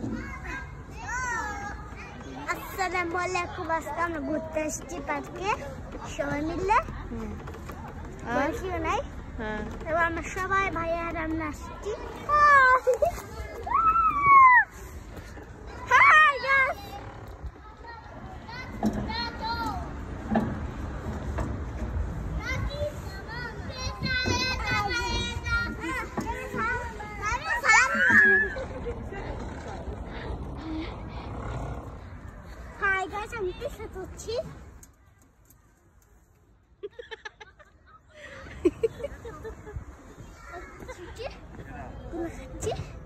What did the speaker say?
আসসালামু আলাইকুম। আজকে আমরা ঘুরতে এসেছি পার্কে সবাই মিলে। নাই এবার আমরা সবাই ভাইয়ার আমরা আসছি। Hi guys, I'm Tisha Tucci. Tucci?